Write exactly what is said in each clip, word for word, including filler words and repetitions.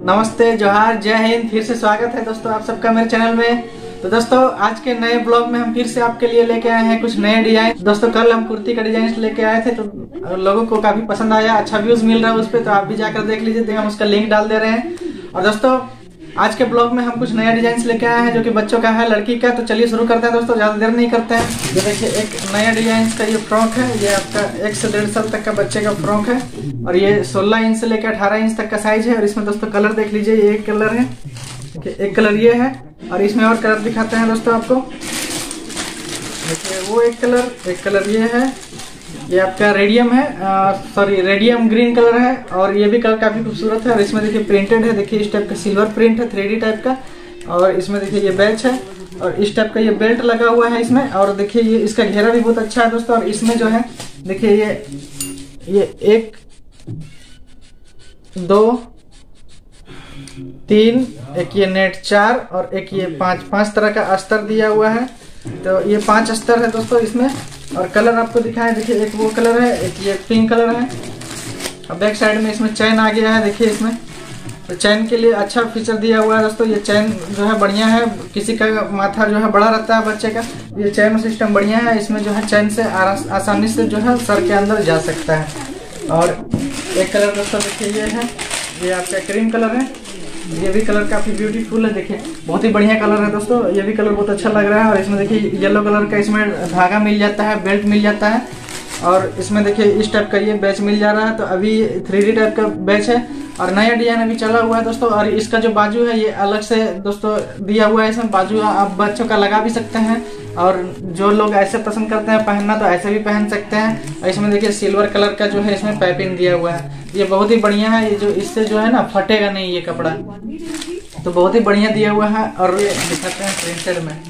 नमस्ते, जोहार, जय हिंद। फिर से स्वागत है दोस्तों आप सबका मेरे चैनल में। तो दोस्तों आज के नए ब्लॉग में हम फिर से आपके लिए लेके आए हैं कुछ नए डिजाइन। दोस्तों कल हम कुर्ती का डिजाइन लेके आए थे तो लोगों को काफी पसंद आया, अच्छा व्यूज मिल रहा है उस पर, तो आप भी जाकर देख लीजिए, हम उसका लिंक डाल दे रहे हैं। और दोस्तों आज के ब्लॉग में हम कुछ नया डिजाइन लेके आए हैं जो कि बच्चों का है, लड़की का। तो चलिए शुरू करते हैं दोस्तों, ज्यादा देर नहीं करते हैं। ये देखिए एक नया डिजाइन का ये फ्रॉक है, ये आपका एक से डेढ़ साल तक का बच्चे का फ्रॉक है और ये सोलह इंच से लेकर अठारह इंच तक का साइज है। और इसमें दोस्तों कलर देख लीजिए, ये एक कलर है, एक कलर ये है और इसमें और कलर दिखाते हैं दोस्तों आपको। देखिए वो एक कलर, एक कलर ये है, ये आपका रेडियम है, सॉरी रेडियम ग्रीन कलर है और ये भी कलर काफी खूबसूरत है। और इसमें देखिए प्रिंटेड है, देखिए इस टाइप का सिल्वर प्रिंट है, थ्री डी टाइप का। और इसमें देखिए ये बैच है और इस टाइप का ये बेल्ट लगा हुआ है इसमें। और देखिए ये इसका घेरा भी बहुत अच्छा है दोस्तों। और इसमें जो है देखिए ये ये एक दो तीन, एक ये नेट चार और एक ये पांच, पांच तरह का अस्तर दिया हुआ है। तो ये पांच अस्तर है दोस्तों इसमें। और कलर आपको दिखाएं, देखिए एक वो कलर है, एक ये पिंक कलर है। और बैक साइड में इसमें चैन आ गया है, देखिए इसमें तो चैन के लिए अच्छा फीचर दिया हुआ है दोस्तों। ये चैन जो है बढ़िया है, किसी का माथा जो है बड़ा रहता है बच्चे का, ये चैन सिस्टम बढ़िया है। इसमें जो है चैन से आसानी से जो है सर के अंदर जा सकता है। और एक कलर दोस्तों देखिए ये है, ये आपका क्रीम कलर है, ये भी कलर काफी ब्यूटीफुल है, देखिए बहुत ही बढ़िया कलर है दोस्तों। ये भी कलर बहुत अच्छा लग रहा है। और इसमें देखिए येलो कलर का इसमें धागा मिल जाता है, बेल्ट मिल जाता है। और इसमें देखिए इस टाइप का ये बैच मिल जा रहा है। तो अभी थ्री डी टाइप का बैच है और नया डिजाइन अभी चला हुआ है दोस्तों। और इसका जो बाजू है ये अलग से दोस्तों दिया हुआ है, इसमें बाजू आप बच्चों का लगा भी सकते हैं। और जो लोग ऐसे पसंद करते हैं पहनना तो ऐसे भी पहन सकते हैं। और इसमें देखिए सिल्वर कलर का जो है इसमें पाइपिंग दिया हुआ है, ये बहुत ही बढ़िया है। ये जो इससे जो है ना फटेगा नहीं ये कपड़ा, तो बहुत ही बढ़िया दिया हुआ है। और ये दिखाते हैं प्रिंटेड में,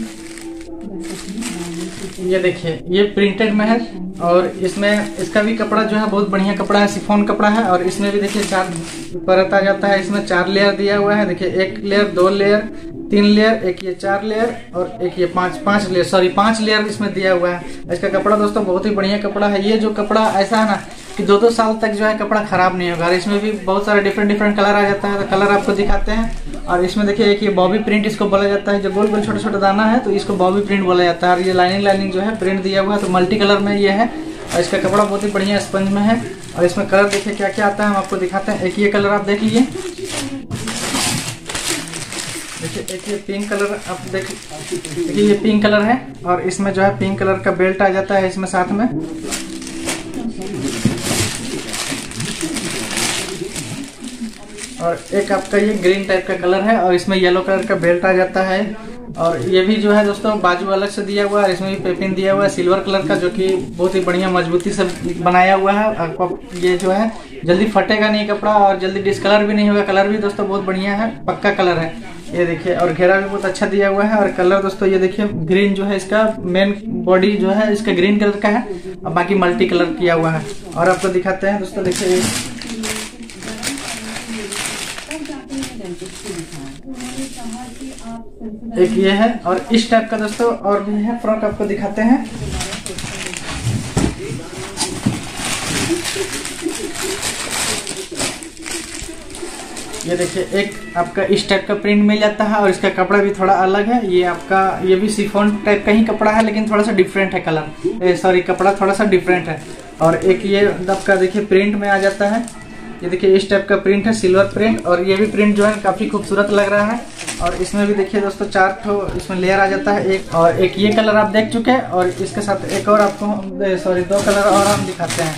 ये देखिए ये प्रिंटेड में है। और इसमें इसका भी कपड़ा जो है बहुत बढ़िया कपड़ा है, शिफॉन कपड़ा है। और इसमें भी देखिए चार परत आ जाता है, इसमें चार लेयर दिया हुआ है। देखिए एक लेयर, दो लेयर, तीन लेयर, एक ये चार लेयर और एक ये पांच पांच लेयर, सॉरी पांच लेयर इसमें दिया हुआ है। इसका कपड़ा दोस्तों बहुत ही बढ़िया कपड़ा है। ये जो कपड़ा ऐसा है ना कि दो दो साल तक जो है कपड़ा खराब नहीं होगा। और इसमें भी बहुत सारे डिफरेंट डिफरेंट कलर आ जाता है, तो कलर आपको दिखाते हैं। और इसमें देखिए एक ये बॉबी प्रिंट इसको बोला जाता है, जो गोल गोल छोटे छोटे दाना है तो इसको बॉबी प्रिंट बोला जाता है। और ये लाइनिंग लाइनिंग जो है प्रिंट दिया हुआ है, तो मल्टी कलर में ये है। और इसका कपड़ा बहुत ही बढ़िया स्पंज में है। और इसमें कलर देखिए क्या क्या आता है, हम आपको दिखाते हैं। एक ये कलर आप देख लीजिए, देखिए एक ये पिंक कलर आप देख, देखिए ये पिंक कलर है। और इसमें जो है पिंक कलर का बेल्ट आ जाता है इसमें साथ में। और एक आपका ये ग्रीन टाइप का कलर है और इसमें येलो कलर का बेल्ट आ जाता है। और ये भी जो है दोस्तों बाजू अलग से दिया हुआ है, इसमें भी पेपिंग दिया हुआ है सिल्वर कलर का, जो कि बहुत ही बढ़िया मजबूती से बनाया हुआ है। आपको ये जो है जल्दी फटेगा नहीं कपड़ा और जल्दी डिस्कलर भी नहीं होगा। कलर भी दोस्तों बहुत बढ़िया है, पक्का कलर है ये देखिए। और घेरा भी बहुत अच्छा दिया हुआ है। और कलर दोस्तों ये देखिए ग्रीन जो है, इसका मेन बॉडी जो है इसका ग्रीन कलर का है और बाकी मल्टी कलर किया हुआ है। और आपको दिखाते हैं दोस्तों, देखिए एक ये है और इस टाइप का दोस्तों और भी है फ्रॉक, आपको दिखाते हैं। ये देखिए एक आपका इस टाइप का प्रिंट मिल जाता है और इसका कपड़ा भी थोड़ा अलग है। ये आपका ये भी शिफॉन टाइप का ही कपड़ा है, लेकिन थोड़ा सा डिफरेंट है कलर, सॉरी कपड़ा थोड़ा सा डिफरेंट है। और एक ये आपका देखिए प्रिंट में आ जाता है, ये देखिए इस टाइप का प्रिंट है, सिल्वर प्रिंट। और ये भी प्रिंट जो है काफी खूबसूरत लग रहा है। और इसमें भी देखिए दोस्तों चार ठो इसमें लेयर आ जाता है। एक और एक ये कलर आप देख चुके हैं और इसके साथ एक और आपको सॉरी दो कलर और हम दिखाते हैं।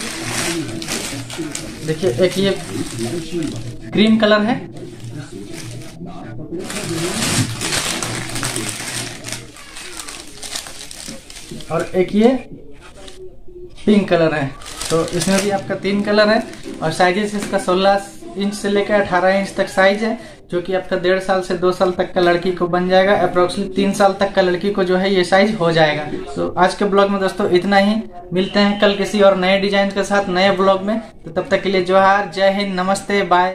देखिए एक ये क्रीम कलर है और एक ये पिंक कलर है। तो इसमें भी आपका तीन कलर है। और साइजेस इसका सोलह इंच से लेकर अठारह इंच तक साइज है, जो कि आपका डेढ़ साल से दो साल तक का लड़की को बन जाएगा। अप्रोक्सीमेट तीन साल तक का लड़की को जो है ये साइज हो जाएगा। तो आज के ब्लॉग में दोस्तों इतना ही, मिलते हैं कल किसी और नए डिजाइन के साथ नए ब्लॉग में। तो तब तक के लिए जोहार, जय हिंद, नमस्ते, बाय।